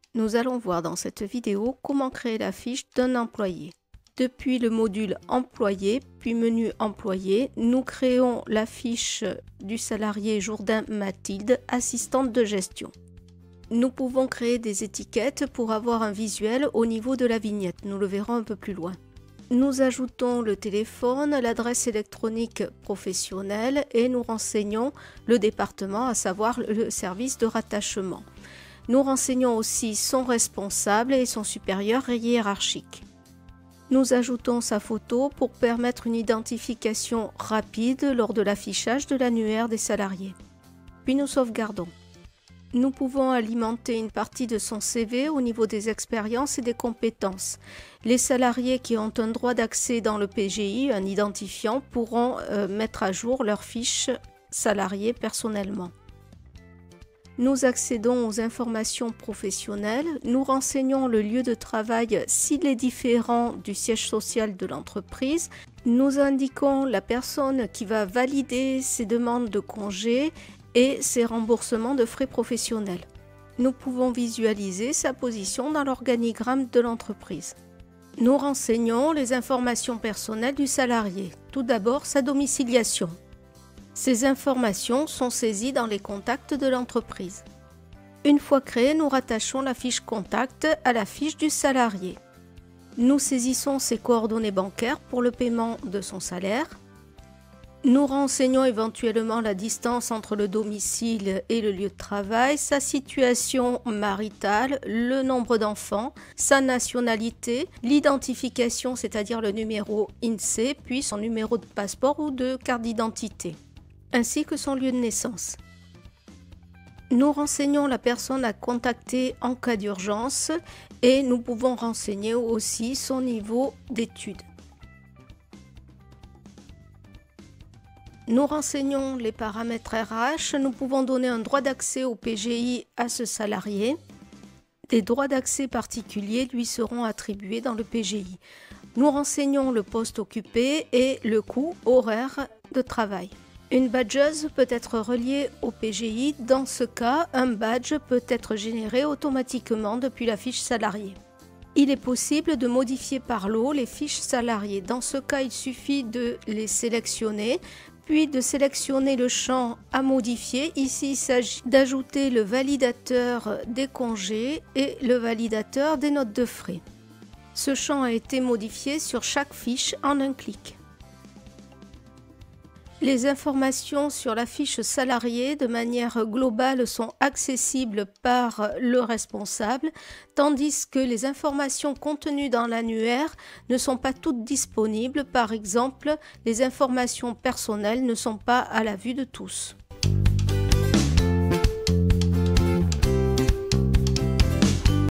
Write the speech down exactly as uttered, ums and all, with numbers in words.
Nous allons voir dans cette vidéo comment créer la fiche d'un employé. Depuis le module Employé, puis menu Employé, nous créons la fiche du salarié Jourdain Mathilde, assistante de gestion. Nous pouvons créer des étiquettes pour avoir un visuel au niveau de la vignette. Nous le verrons un peu plus loin. Nous ajoutons le téléphone, l'adresse électronique professionnelle et nous renseignons le département, à savoir le service de rattachement. Nous renseignons aussi son responsable et son supérieur hiérarchique. Nous ajoutons sa photo pour permettre une identification rapide lors de l'affichage de l'annuaire des salariés. Puis nous sauvegardons. Nous pouvons alimenter une partie de son C V au niveau des expériences et des compétences. Les salariés qui ont un droit d'accès dans le P G I, un identifiant, pourront euh, mettre à jour leur fiche salariés personnellement. Nous accédons aux informations professionnelles, nous renseignons le lieu de travail s'il est différent du siège social de l'entreprise, nous indiquons la personne qui va valider ses demandes de congé et ses remboursements de frais professionnels. Nous pouvons visualiser sa position dans l'organigramme de l'entreprise. Nous renseignons les informations personnelles du salarié. Tout d'abord, sa domiciliation. Ces informations sont saisies dans les contacts de l'entreprise. Une fois créée, nous rattachons la fiche contact à la fiche du salarié. Nous saisissons ses coordonnées bancaires pour le paiement de son salaire. Nous renseignons éventuellement la distance entre le domicile et le lieu de travail, sa situation maritale, le nombre d'enfants, sa nationalité, l'identification, c'est-à-dire le numéro I N S E E, puis son numéro de passeport ou de carte d'identité, ainsi que son lieu de naissance. Nous renseignons la personne à contacter en cas d'urgence et nous pouvons renseigner aussi son niveau d'études. Nous renseignons les paramètres R H, nous pouvons donner un droit d'accès au P G I à ce salarié. Des droits d'accès particuliers lui seront attribués dans le P G I. Nous renseignons le poste occupé et le coût horaire de travail. Une badgeuse peut être reliée au P G I. Dans ce cas, un badge peut être généré automatiquement depuis la fiche salarié. Il est possible de modifier par lot les fiches salariées. Dans ce cas, il suffit de les sélectionner, puis de sélectionner le champ à modifier. Ici, il s'agit d'ajouter le validateur des congés et le validateur des notes de frais. Ce champ a été modifié sur chaque fiche en un clic. Les informations sur la fiche salariée de manière globale sont accessibles par le responsable, tandis que les informations contenues dans l'annuaire ne sont pas toutes disponibles. Par exemple, les informations personnelles ne sont pas à la vue de tous.